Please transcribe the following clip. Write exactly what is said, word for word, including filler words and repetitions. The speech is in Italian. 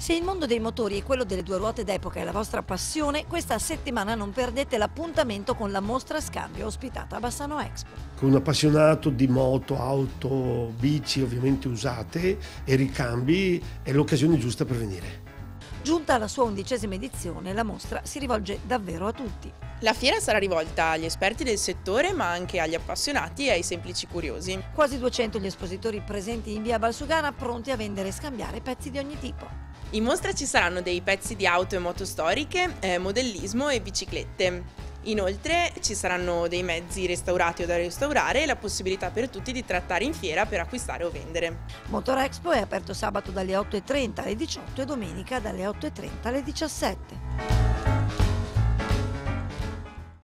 Se il mondo dei motori e quello delle due ruote d'epoca è la vostra passione, questa settimana non perdete l'appuntamento con la mostra scambio ospitata a Bassano Expo. Con un appassionato di moto, auto, bici ovviamente usate e ricambi è l'occasione giusta per venire. Giunta alla sua undicesima edizione, la mostra si rivolge davvero a tutti. La fiera sarà rivolta agli esperti del settore, ma anche agli appassionati e ai semplici curiosi. Quasi duecento gli espositori presenti in via Valsugana, pronti a vendere e scambiare pezzi di ogni tipo. In mostra ci saranno dei pezzi di auto e moto storiche, eh, modellismo e biciclette. Inoltre ci saranno dei mezzi restaurati o da restaurare e la possibilità per tutti di trattare in fiera per acquistare o vendere. Motor Expo è aperto sabato dalle otto e trenta alle diciotto e domenica dalle otto e trenta alle diciassette.